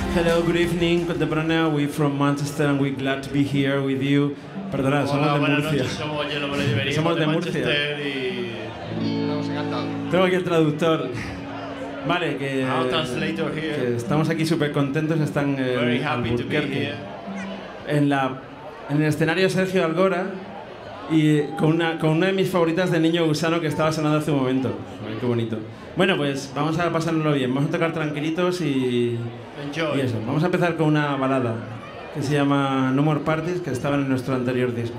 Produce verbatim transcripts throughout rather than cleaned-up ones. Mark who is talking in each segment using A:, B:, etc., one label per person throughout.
A: Hello, good evening, Contemporánea. We're from Manchester and we're glad to be here with you. Perdona, somos
B: Hola,
A: de
B: buenas
A: Murcia.
B: noches, somos yo, lo venimos
A: Somos
B: de,
A: de
B: Manchester y...
C: Estamos encantados.
A: Tengo aquí el traductor. Vale, que,
B: Our translator here.
A: que estamos aquí súper contentos. Están en
B: Very happy to be
A: Albuquerque,
B: here.
A: en, la, en el escenario Sergio Algora y con una, con una de mis favoritas de Niño Gusano que estaba sonando hace un momento. Ay, qué bonito. Bueno, pues vamos a pasárnoslo bien. Vamos a tocar tranquilitos y, y eso. Vamos a empezar con una balada que se llama No More Parties, que estaba en nuestro anterior disco.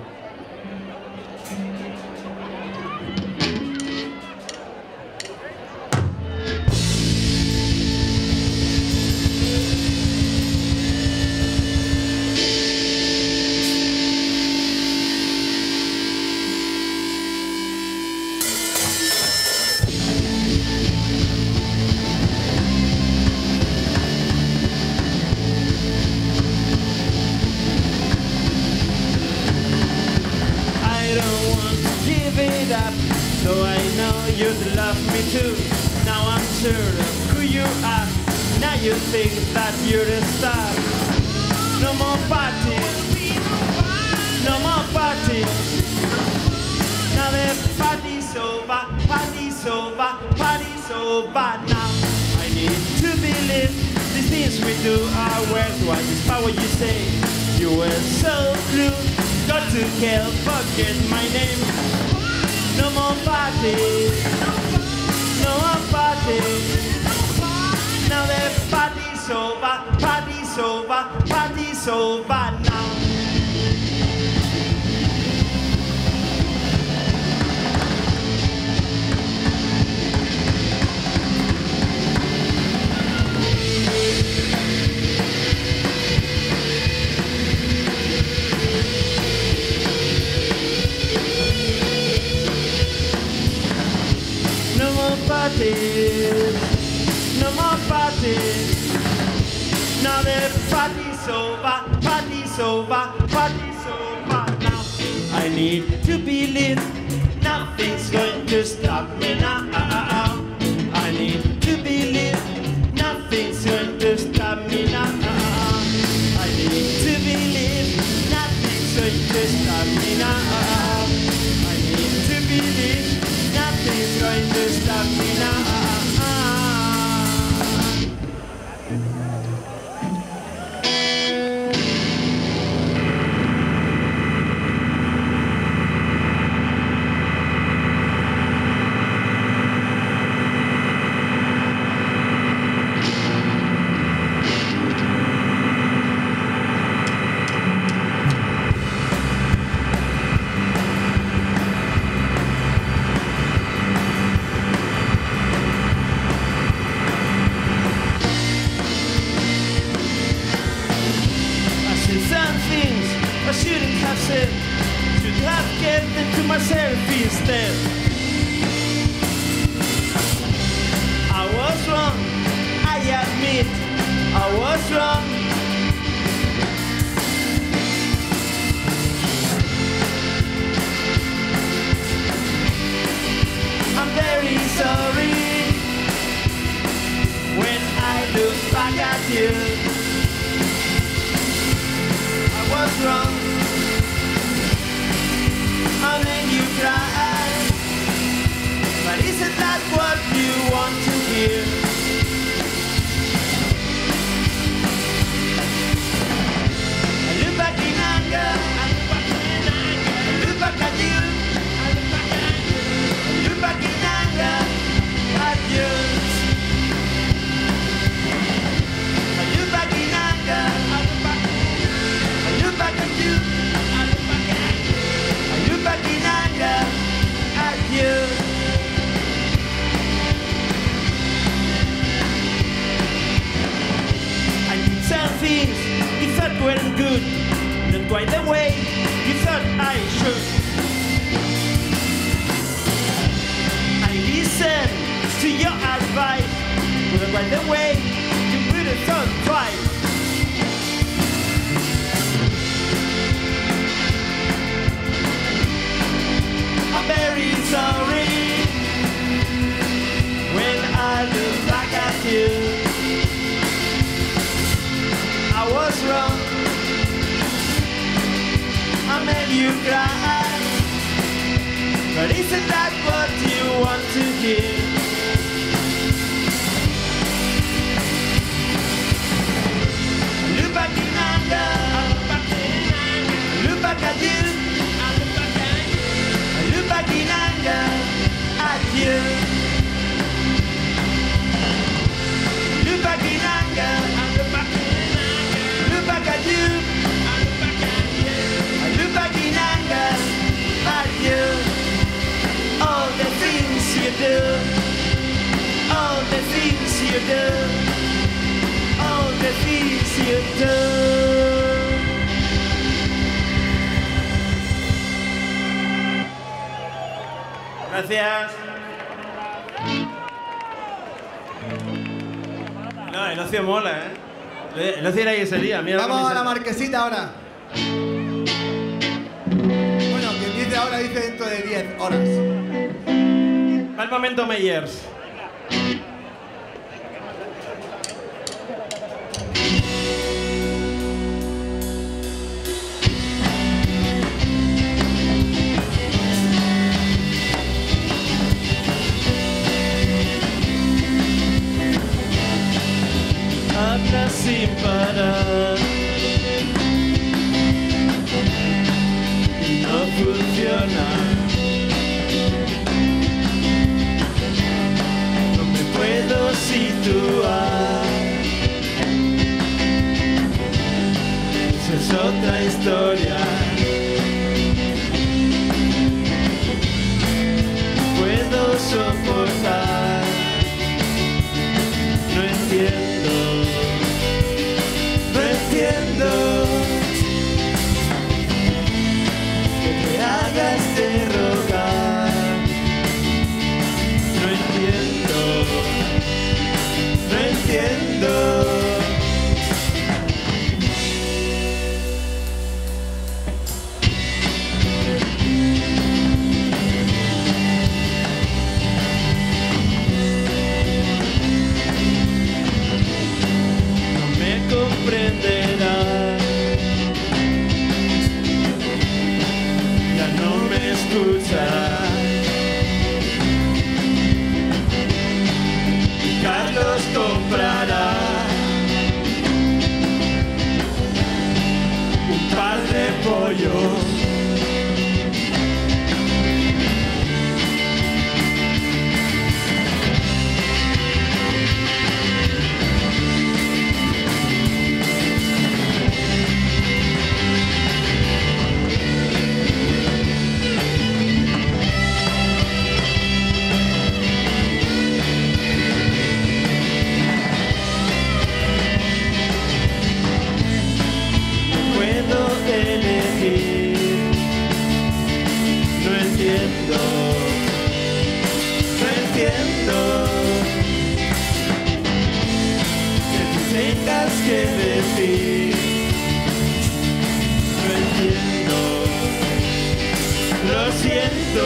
D: So I know you'd love me too. Now I'm sure of who you are. Now you think that you're a star. No more parties, no more parties. Now the party's over, party's over, party's over now. I need to believe these things we do are worthwhile. Despite what you say, you were so blue. Got to kill, forget my name. No more parties, no more parties. Now the party's over, party's over, party's over now. Parties, no more parties. Now the party's over, party's over, party's over now. I need to believe nothing's going to stop me now. I need to believe nothing's going to stop me now. I need to believe nothing's going to stop me now. I need to believe nothing's going to stop me now. you cry. But isn't that what you want to hear? Look back in anger, look back at you. Look back in anger at you. Look back in anger, look back at you. Look back in anger at you. All the things you do, all the things you do, all the things you do.
A: Gracias. No, el ocio mola, ¿eh? El ocio era guisería. Mira
E: Vamos a la marquesita ahora. Bueno, quien dice ahora dice dentro de diez horas.
A: Va el momento Meyers.
D: Habla sin parar, no funciona. No me puedo situar. Esa es otra historia. Puedo soportar. No entiendo. No entiendo que te hagas de rogar. No entiendo, no entiendo. Comprenderá, ya no me escucha. Carlos comprará un par de pollos. Que decir, no entiendo, lo siento.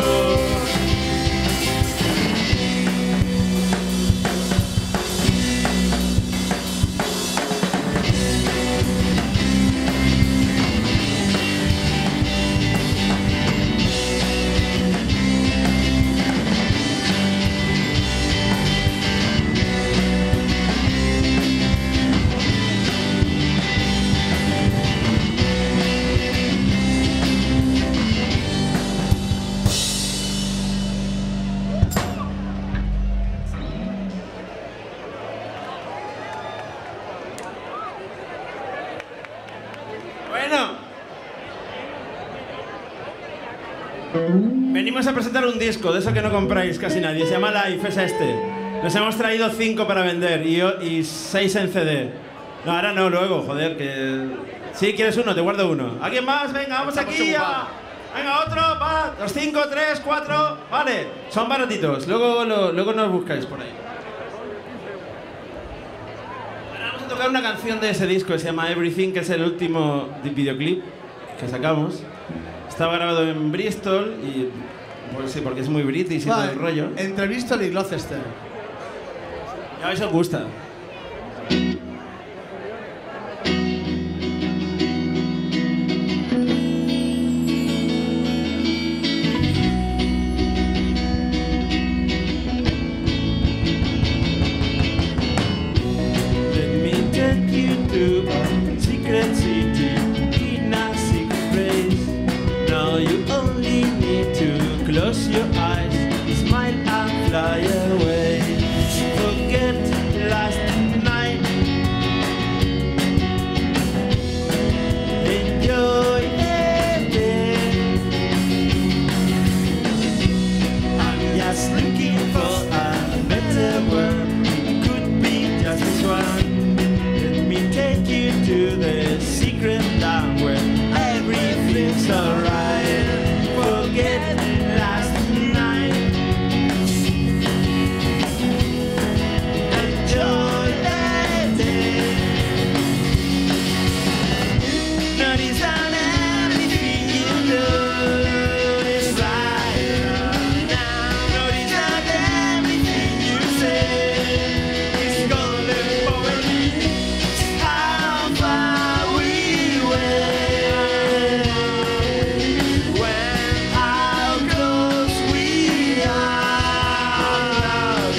A: Venimos a presentar un disco, de eso que no compráis casi nadie. Se llama Life, es este. Nos hemos traído cinco para vender y, y seis en C D. No, ahora no, luego, joder, que... Sí, ¿quieres uno? Te guardo uno. ¿Alguien más? Venga, vamos aquí a... Venga, otro, va. Los cinco, tres, cuatro... Vale, son baratitos. Luego, lo, luego nos buscáis por ahí. Ahora vamos a tocar una canción de ese disco que se llama Everything, que es el último videoclip que sacamos. Estaba grabado en Bristol y... Pues sí, porque es muy british y vale, todo el rollo.
E: Entre Bristol y Gloucester.
A: Ya eso os gusta.
D: a secret land where everything's alright. Forget last night. Enjoy the day. Notice that everything you do is right now. Notice that everything you say is golden poetry. How far we went, when how close we are.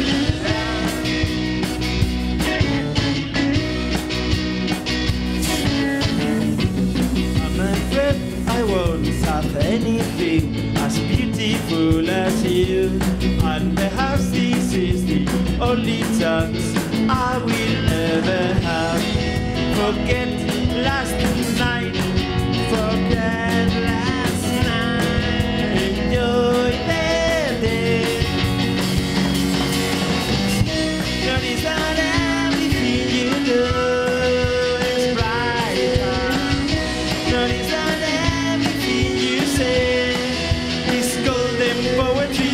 D: I'm afraid I won't have anything as beautiful as you, and perhaps this is the only chance I will ever have. Forget last night, forget last night, enjoy the day. Notice that everything you do is brighter. Notice that everything you say is golden poetry.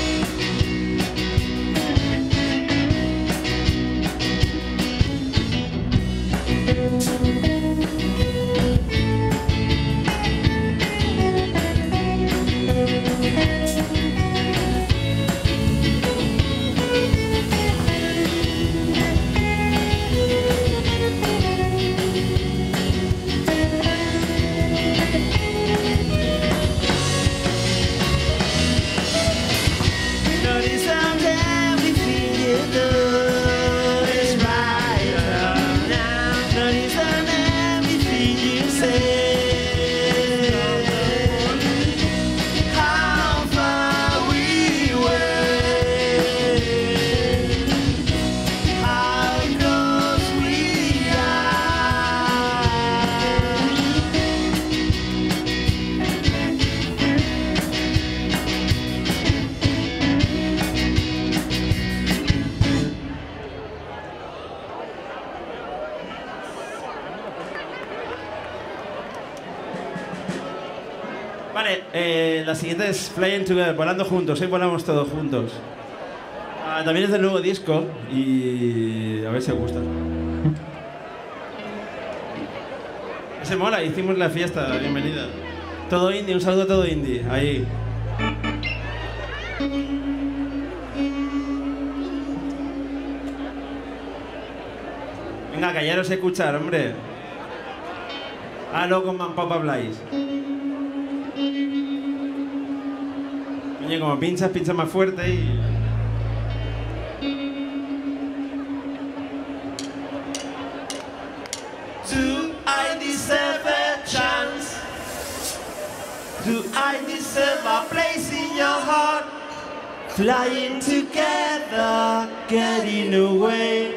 D: Notice that everything you do is brighter now. Notice that everything you say, how far we went, how close we are.
A: Vale, eh, la siguiente es Flying Together, volando juntos, hoy volamos todos juntos. Ah, también es del nuevo disco y a ver si os gusta. Se mola, hicimos la fiesta, bienvenida. Todo indie, un saludo a todo indie, ahí. Venga, callaros a escuchar, hombre. Ah, luego con Man Pop habláis. Oye, como pinchas, pinchas más fuerte y...
D: Do I deserve a chance? Do I deserve a place in your heart? Flying together, getting away.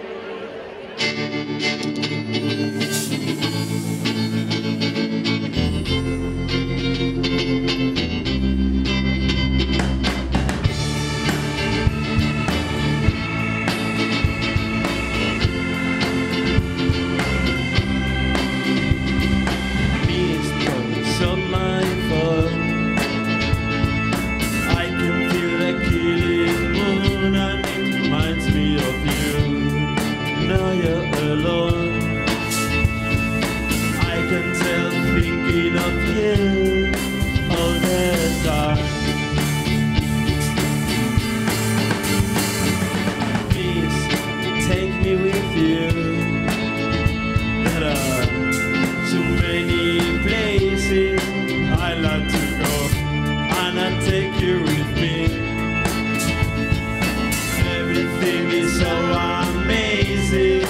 D: Mistress of my fault, I can feel the killing moon and it reminds me of you. Now you're alone, I can tell thinking of you all the time. Please take me with you. There are so many places I like to go, and I take you with me. Everything is so amazing.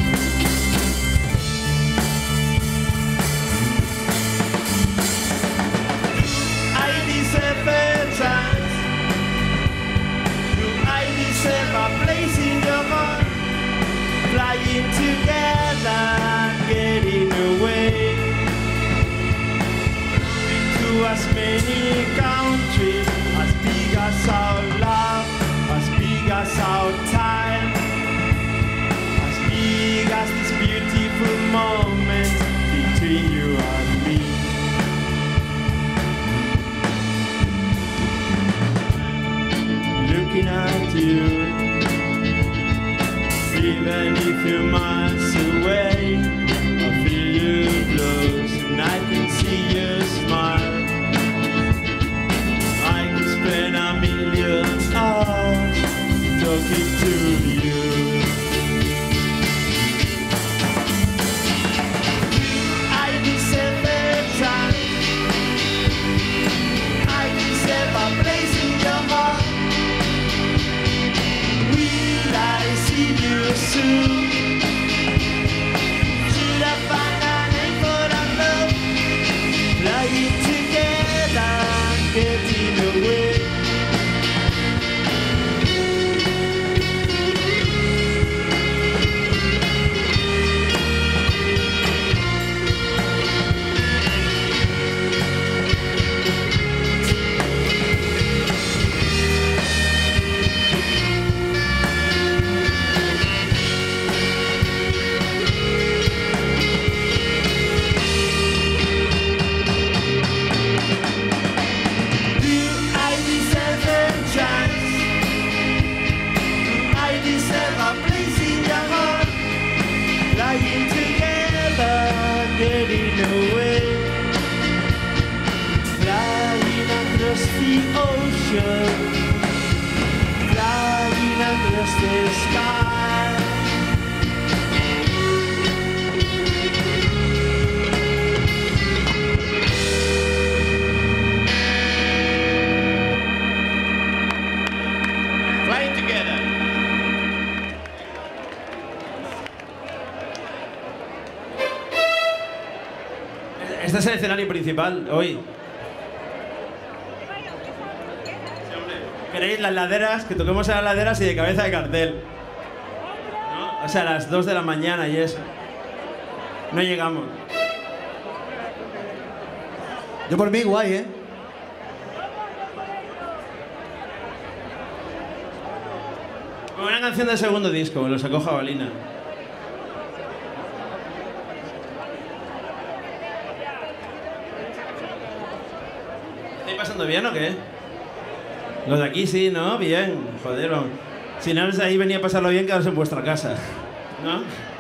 D: I deserve a chance. Do I deserve a place in your heart? Flying together, getting away to as many countries, as big as our love, as big as our time, as big as this beautiful moment.
A: Este es el escenario principal hoy. ¿Queréis las laderas? Que toquemos a las laderas y de cabeza de cartel. ¿No? O sea, a las dos de la mañana y eso. No llegamos.
E: Yo por mí, guay, ¿eh?
A: Una canción del segundo disco, lo sacó Jabalina. ¿Estáis pasando bien o qué? Los de aquí sí, ¿no? Bien, joder. Si no eres de ahí, venía a pasarlo bien, quedaros en vuestra casa, ¿no?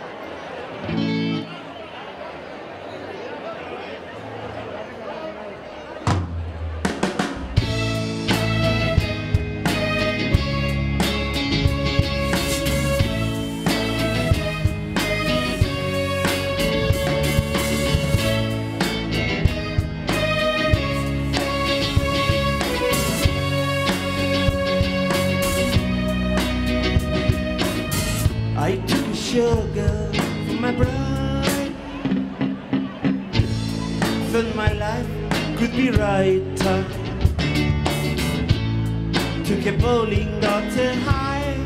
D: I took sugar for my bride. Thought my life could be right. Took a bowling, got a high.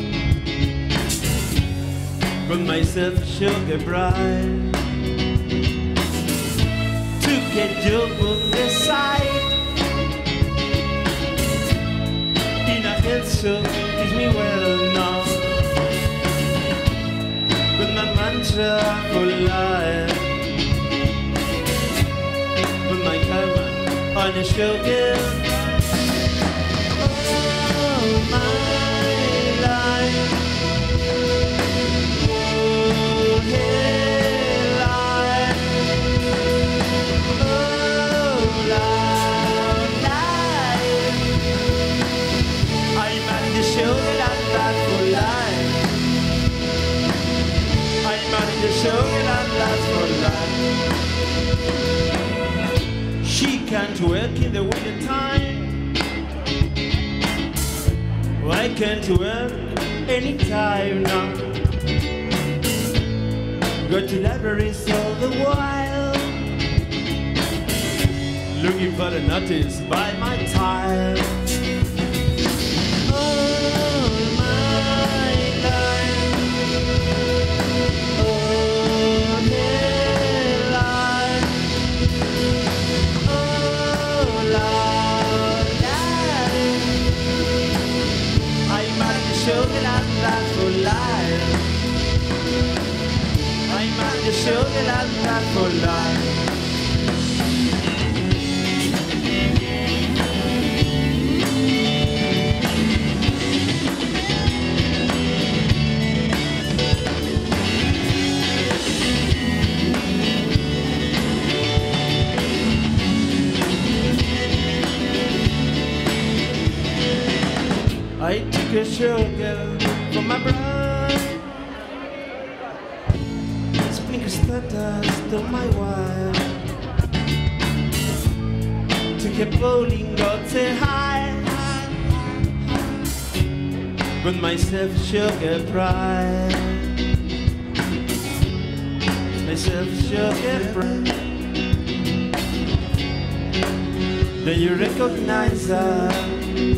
D: Got myself a sugar bride. Took a joke on the side. In a head so teach me well now. With my mantra for life, with my karma on a sugar. Oh, my life. Oh, hey, life. Oh, life, life. I'm at the sugar and that for life. I'm the sugar that lasts for life. She can't work in the winter time. I can't work anytime now. Go to libraries all the while, looking for the notice by my time. Oh, my life. Oh, hey, life. Oh, Lord, life. I'm at the sugar and that's for life. I'm at the sugar and that's for life. I took a sugar for my bride. Sprinkle stardust on my wine. Took a bowling, got a high. Got myself sugar pride. Myself sugar pride. Do you recognize her?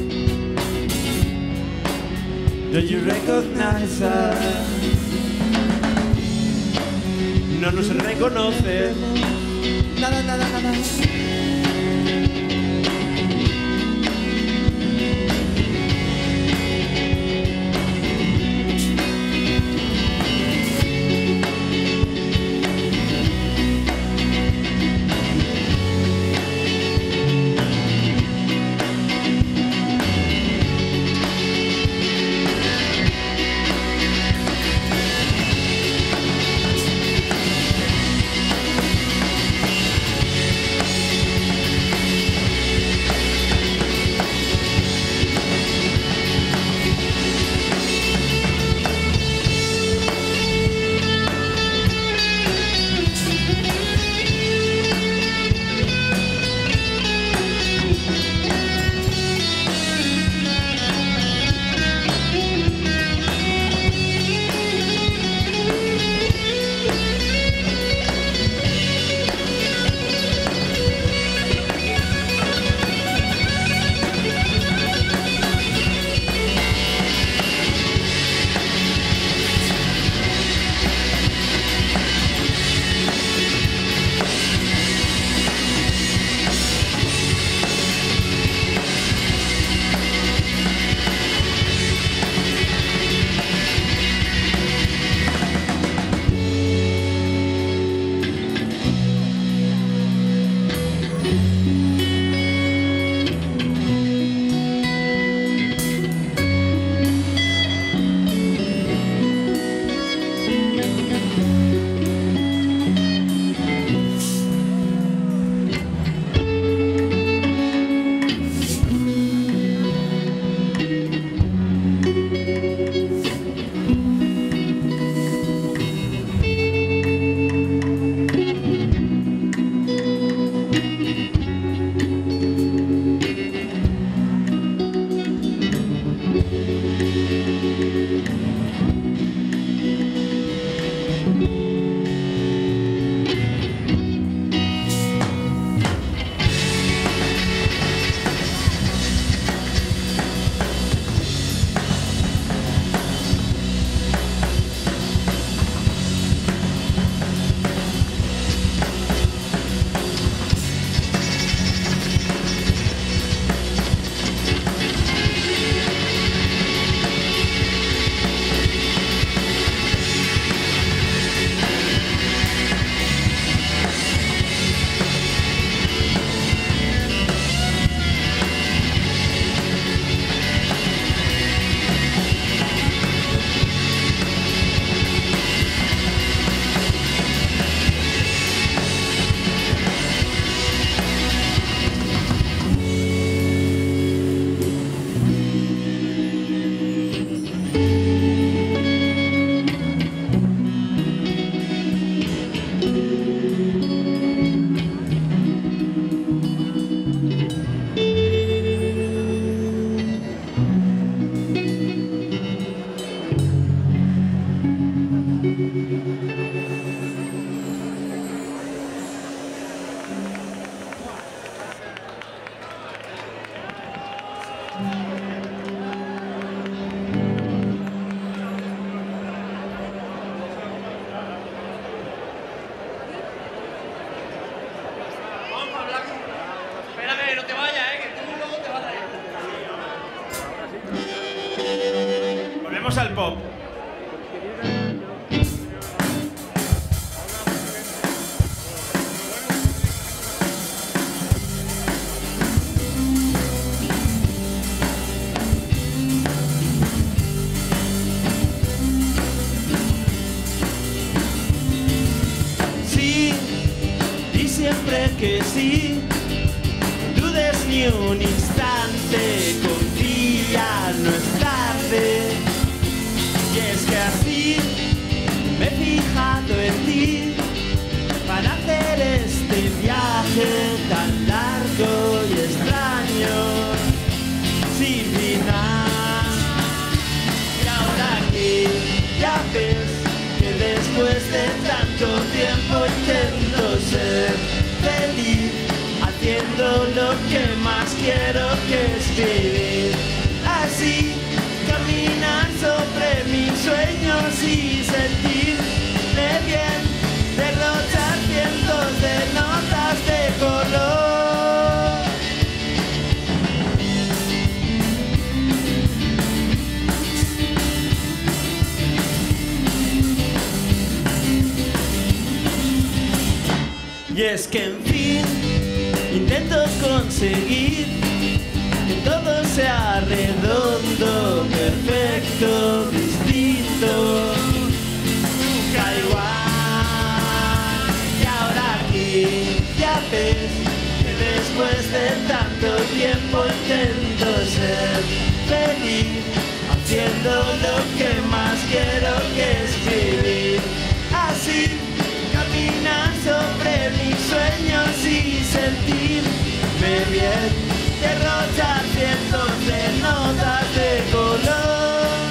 D: Do you recognize her? No nos reconoce.
E: Nada, nada, nada.
A: al pop.
D: Sí, y siempre que sí, no dudes ni un instante, confía, no es tarde. Y es que así me he fijado en ti para hacer este viaje tan largo y extraño, sin final. Y ahora que ya ves que después de tanto tiempo intento ser feliz, haciendo lo que más quiero, que es vivir así, caminar sobre mis sueños y sentirme bien, derrochar cientos de notas de color. Y es que en fin intento conseguir que todo sea redondo, perfecto, distinto, nunca igual. Y ahora que ya ves que después de tanto tiempo intento ser feliz, haciendo lo que más quiero, que es vivir así, caminar sobre mis sueños y sentirme bien, derrochar cientos de notas de color.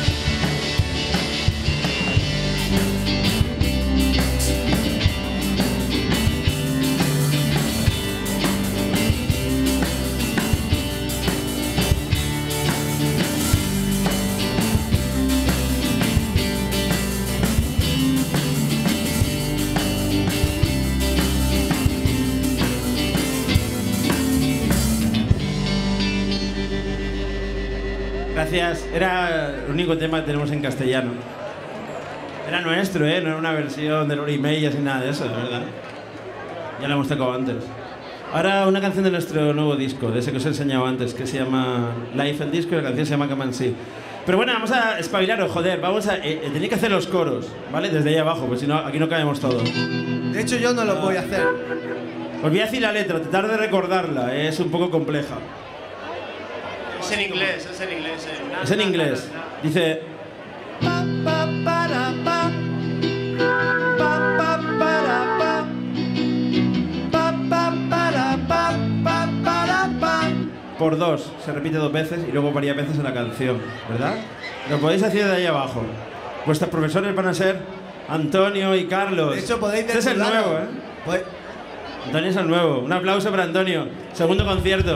A: Gracias. Era el único tema que tenemos en castellano. Era nuestro, ¿eh? No era una versión de Lori Meyers ni nada de eso, de verdad. Ya lo hemos tocado antes. Ahora una canción de nuestro nuevo disco, de ese que os he enseñado antes, que se llama Life el disco, y la canción se llama Come and See. Pero bueno, vamos a espabilaros, joder. Vamos a... Eh, tenéis que hacer los coros, ¿vale? Desde ahí abajo, pues si no, aquí no cabemos todos.
E: De hecho, yo no lo voy a hacer.
A: Os voy a decir la letra, tratar de recordarla, ¿eh? Es un poco compleja.
B: Es en inglés, es en inglés. eh. Na,
A: Es en
B: na,
A: inglés.
B: na, na.
A: Dice...
D: Pa, pa, para, pa. Pa, pa, para, pa. Pa, pa, para, pa, pa, para, pa.
A: Por dos, se repite dos veces y luego varias veces en la canción, ¿verdad? Lo podéis hacer de ahí abajo. Vuestros profesores van a ser Antonio y Carlos.
E: De hecho, podéis
A: Este es el
E: desnudarlo.
A: nuevo, ¿eh?
E: Pues,
A: Antonio es el nuevo. Un aplauso para Antonio. Segundo concierto.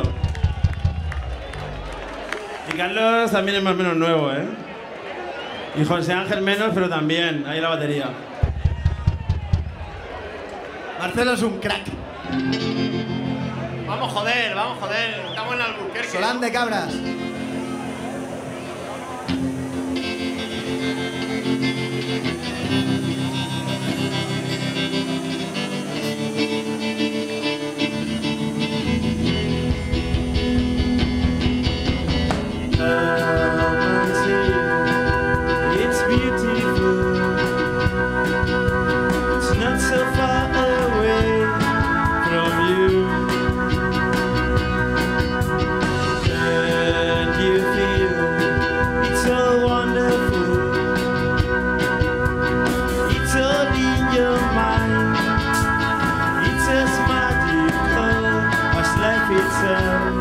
A: Y Carlos también es más o menos nuevo, ¿eh? Y José Ángel menos, pero también. Ahí la batería.
E: Marcelo es un crack.
B: Vamos, joder, vamos, joder. Estamos en Albuquerque.
E: Solán de Cabras.
D: It's beautiful. It's not so far away from you. And you feel it's so wonderful. It's all in your mind. It's as magical as life itself.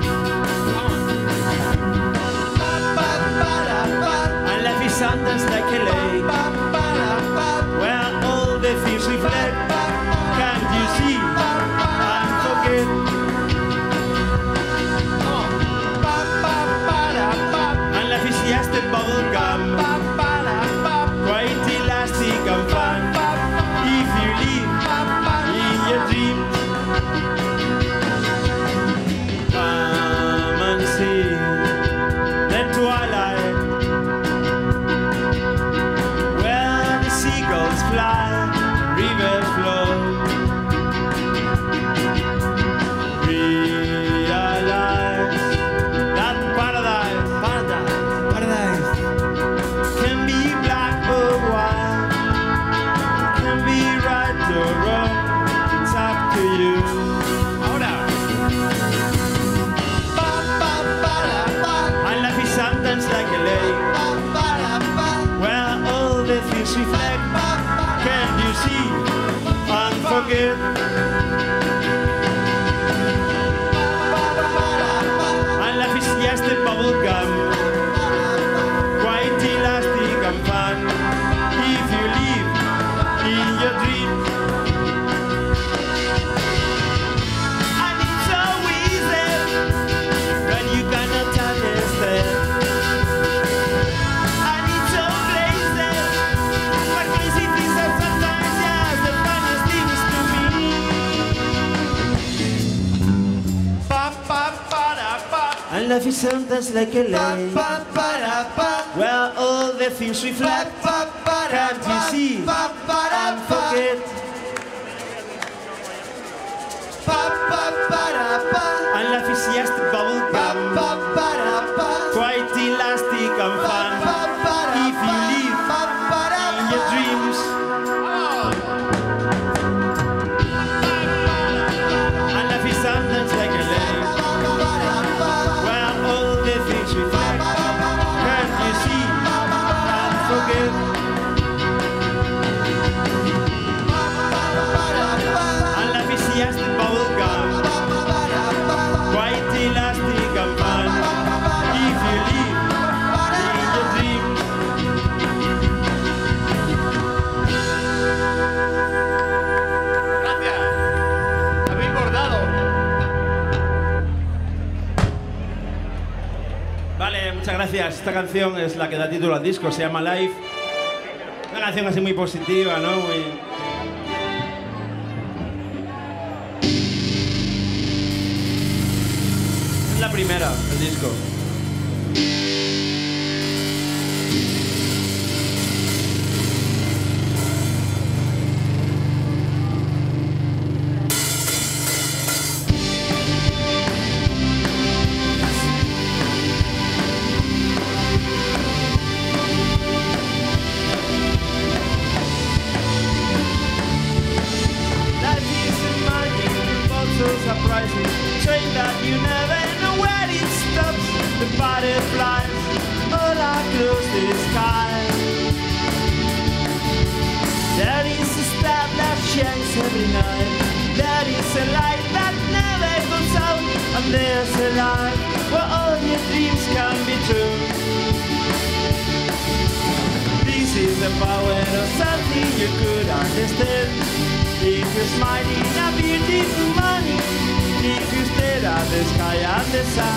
D: And life is sometimes like a lake where all the things reflect. Can't you see and forget? And life is just a bubble gum, quite elastic and fun. If you live in your dreams, come and see the twilight. rivers flow. Realize that paradise, paradise,
E: Paradise.
D: can be black or white, can be right or wrong. It's up to you. Ahora.
E: Pa, pa, para, pa,
D: And life is sometimes like a lake
E: pa, para, pa,
D: where all the things reflect.
E: pa,
D: Can you see and forget? And life is just a bubble gum, quite elastic and fun. If you live in your dream, and it's so easy when you cannot understand. And it's so crazy, but crazy things are sometimes just the funniest things to me. Pa pa pa da pa. And life is sometimes like a
E: pa,
D: lake
E: pa, para, pa,
D: where all the things
E: pa,
D: reflect.
E: pa, para,
D: Can't you
E: pa,
D: see
E: pa, para,
D: and
E: pa,
D: forget?
E: pa, pa, para, pa,
D: And life is just a bubble
E: pa,
D: gum,
E: pa, para, pa,
D: quite elastic and
E: pa,
D: fun.
E: pa, para,
D: If you
E: pa,
D: live
E: pa, para,
D: in your
E: pa.
D: dreams. And life is sometimes like a lake where all the things reflect. Can't you see and forget? And life is just a bubble gum, quite elastic and fun. If you live in your dreams.
C: Gracias. Habéis bordado.
A: Vale, muchas gracias. Esta canción es la que da título al disco, se llama Life. Una canción así muy positiva, ¿no? Muy... Es la primera del disco.
D: Life is a magic, but so surprising. Train that you never know where it stops. The butterflies all across the sky. There is a star that shines every night. There is a light that never goes out. And there's a life where all your dreams can be true. This is the power of something you could understand. If you're smiling a beautiful morning, if you stare at the sky and the sun.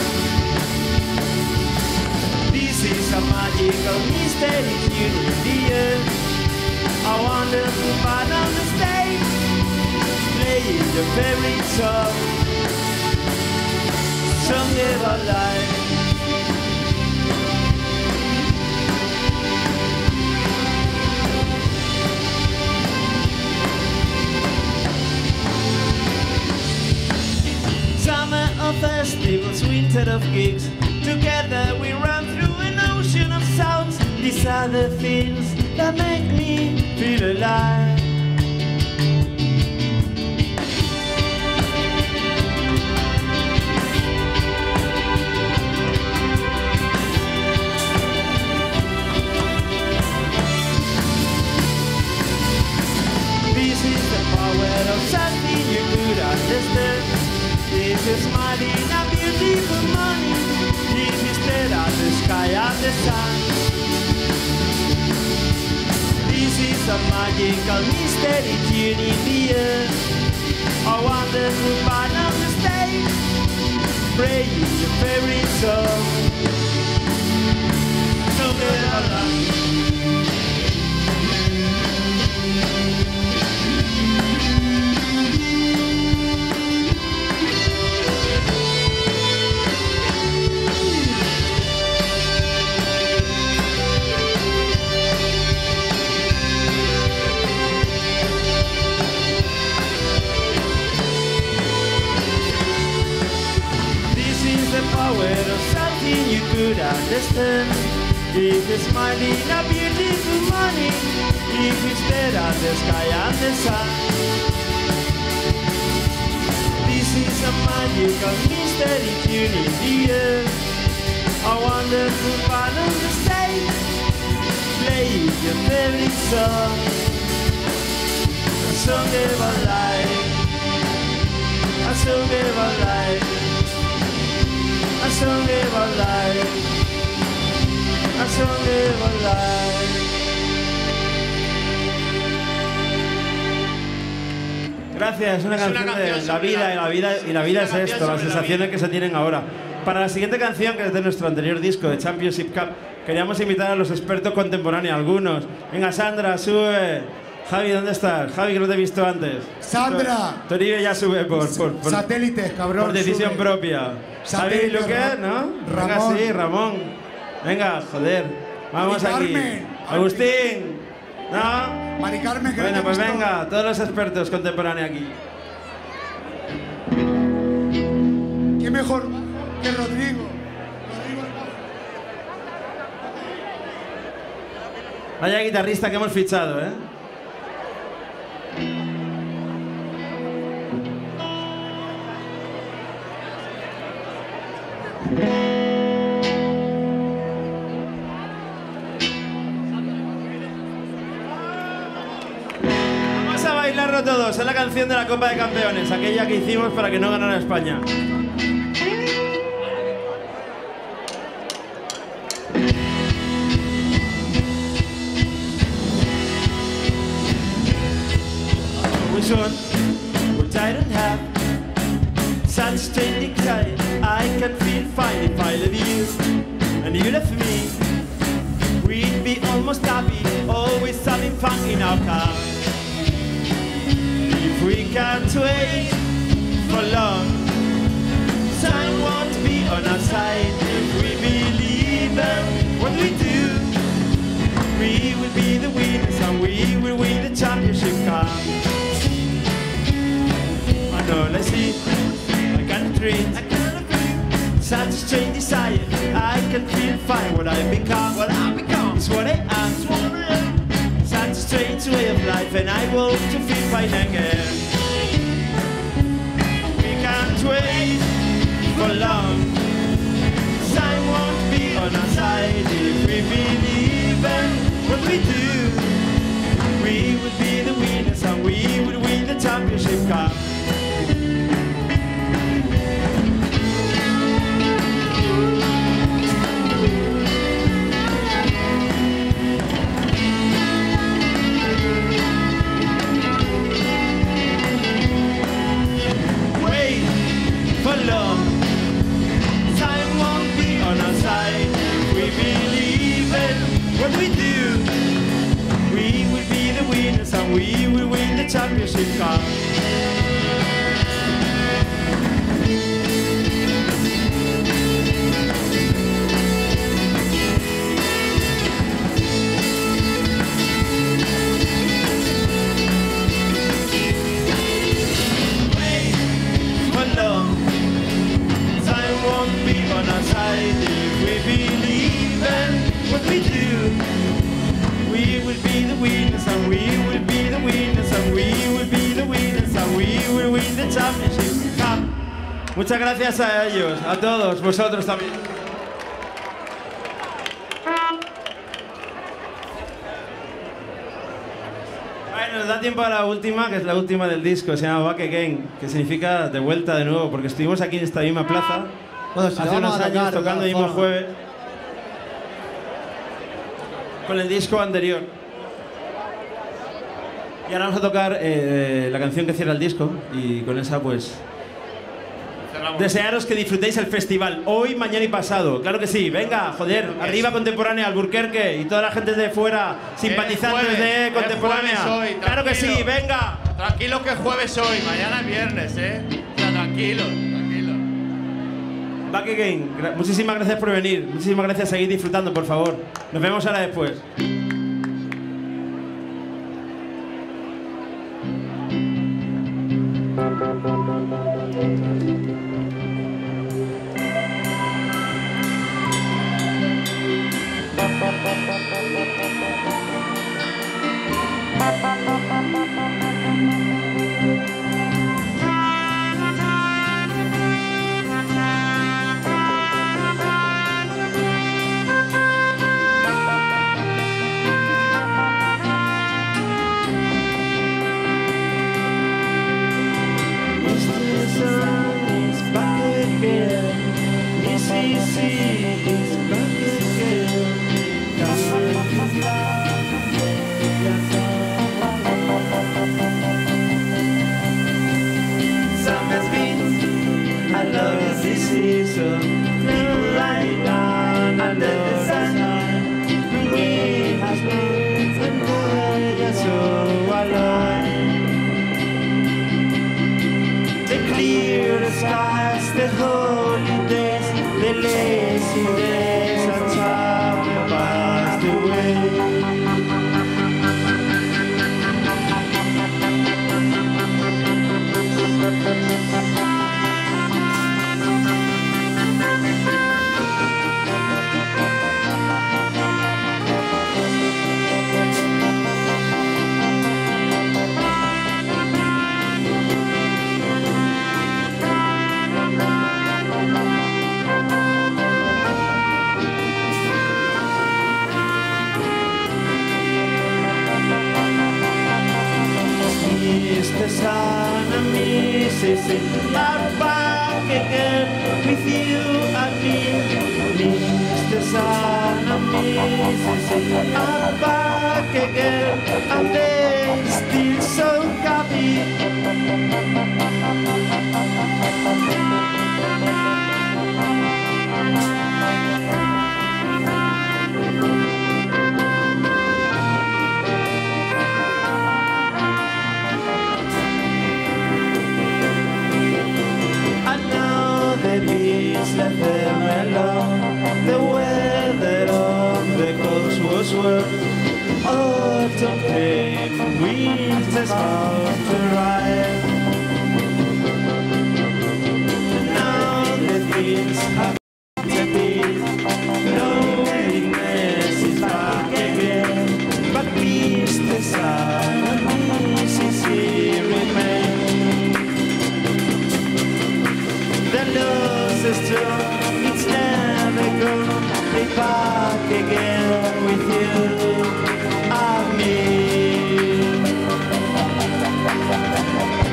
D: This is a magical mystery tune in the air. A wonderful part on the stage, playing your favorite song, song about life. Summer of festivals, winter of gigs. Together we run through an ocean of sounds. These are the things that make me feel alive. This is the power of something you could understand. If you're smiling a beautiful morning, if you stare at the sky and the sun. This is a magical mystery tune in the air. A wonderful part of the stage, playing your favorite song. So get along. could understand if it's smiling a beautiful morning, if it's there at the sky and the sun. This is a magical mystery tune in the air, a wonderful part of the stage. Play your favorite song, a song of our life, a song of our life, a song of our life, a song of our life. Gracias, una
B: Es una
D: canción
B: canción
D: de la
B: sobre
D: vida
B: la-
D: y la vida y la
B: es
D: vida
B: una
D: es
B: canción
D: esto, las
B: sobre la
D: sensaciones
B: vida.
D: que se tienen ahora. Para la siguiente canción, que es de nuestro anterior disco, de Championship Cup, queríamos invitar a los expertos contemporáneos, algunos. Venga, Sandra, sube. Javi, ¿dónde estás? Javi, que no te he visto antes.
E: Sandra.
D: Toribio ya sube por, por, por,
E: Satélites, cabrón.
D: por decisión
E: sube.
D: propia. Javi
E: Satélite,
D: Luque,
E: Ra-
D: ¿no? Venga,
E: Ramón.
D: sí, Ramón. Venga, joder. Vamos
E: Mari
D: aquí.
E: Carmen.
D: Agustín. ¿No?
E: Mari Carmen, que
D: Bueno,
E: no te he
D: pues
E: visto.
D: venga, todos los expertos contemporáneos aquí.
E: ¿Qué mejor que Rodrigo? Rodrigo el bajo.
D: Vaya guitarrista que hemos fichado, ¿eh? Vamos a bailarlo todos, es la canción de la Copa de Campeones, aquella que hicimos para que no ganara España. Which one? Which I don't have such strange desire. I can feel fine if I love you and you love me. We'd be almost happy, always having fun in our car. If we can't wait for long, time won't be on our side. If we believe in what we do, we will be the winners and we will win the championship cup. I know, let's see, I can't treat, I can't breathe. Such a strange desire, I can feel fine what I become. What I become is what I am. It's what I am. Such a strange way of life, and I want to feel fine again. We can't wait for long. Time won't be on our side if we believe in what we do. We will be the winners and we will win the championship cup. Wait for love. Time won't be on our side. We believe in what we do. We will be the winners and we will win the championship cup. Wait for love. Time won't be on our side if we believe in what we do. We will be the winners and we will be the winners and we will be the winners and we will win the championship cup. Muchas gracias a ellos, a todos, vosotros también. Bueno, nos da tiempo a la última, que es la última del disco, se llama Back Again, que significa de vuelta de nuevo, porque estuvimos aquí en esta misma plaza
E: Bueno, si lo
D: hace
E: vamos
D: unos
E: a
D: años
E: atacar de
D: tocando el
E: todas
D: mismo
E: formas.
D: jueves con el disco anterior. Y ahora vamos a tocar eh, la canción que cierra el disco y con esa pues
B: Cerramos.
D: desearos que disfrutéis el festival hoy, mañana y pasado. Claro que sí, venga, joder, arriba Contemporánea, Alburquerque y toda la gente de fuera, simpatizantes
B: jueves,
D: de
B: es
D: Contemporánea.
B: jueves hoy,
D: Claro que sí,
B: tranquilo.
D: venga.
B: Tranquilo que es jueves hoy, mañana es viernes, ¿eh? O sea, tranquilo, tranquilo.
D: Back Again, Gra- muchísimas gracias por venir, muchísimas gracias, seguid disfrutando, por favor. Nos vemos ahora después. this is back again. Summer's been a lovely season. People lie down under the sun. We have been and we're so alone. They clear the skies, the holy days, the lazy days, and summer passed away. Mister Sun and Missus are back again with you and me. Mister Sun and Missus are back again, and they're still so happy. Left them alone. The weather on the coast was warm. Autumn came, winter's about to arrive. Now the things have disappeared. Loneliness is back again. But Mister Sun and Missus here remain. The loss is strong, it's never gone. Be back again with you and me.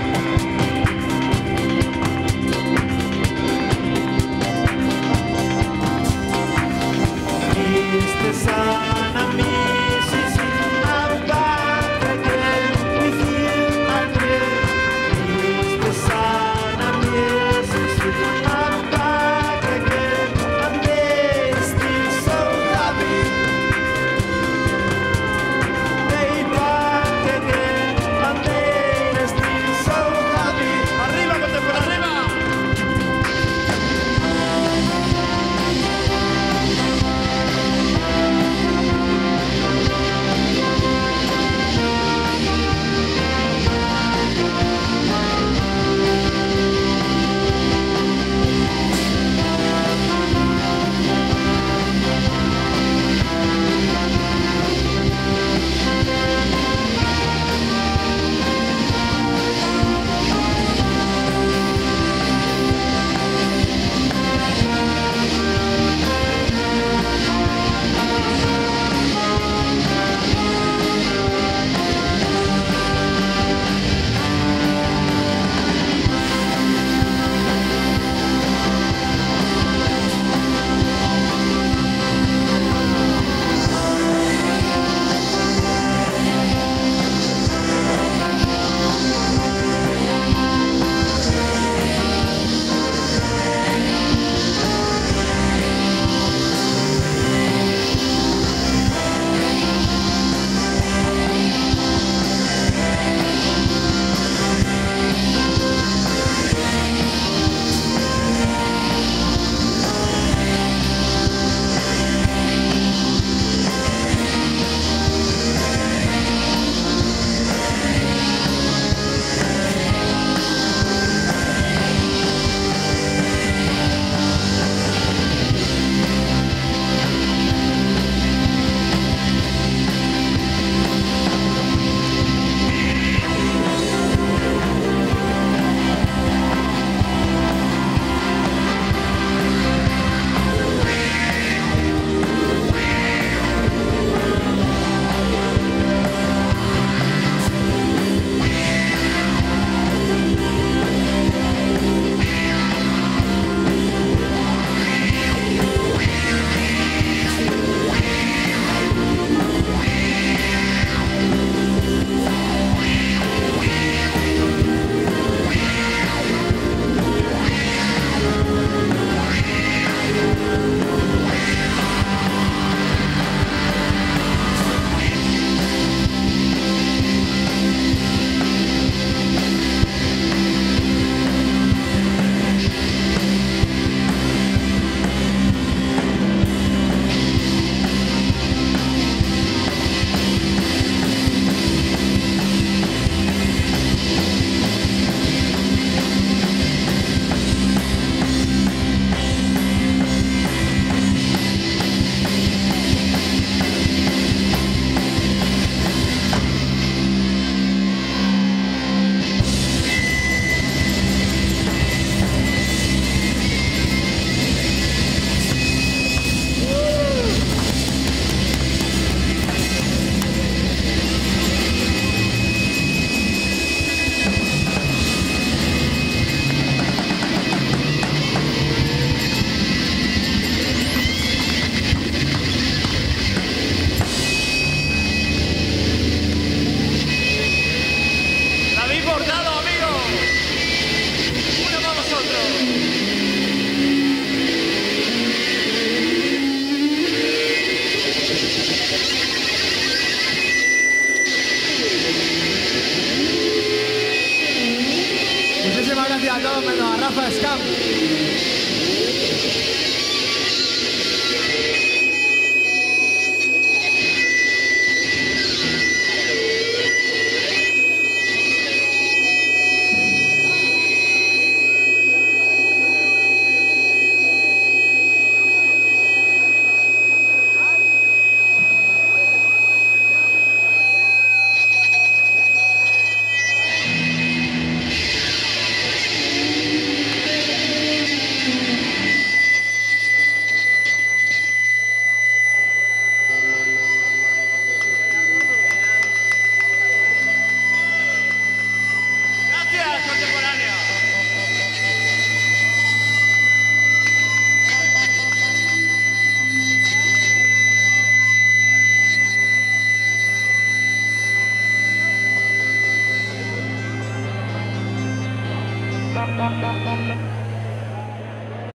E: gracias a todos menos a Rafa Scam.
B: Gracias, contemporáneo.
F: Thank you.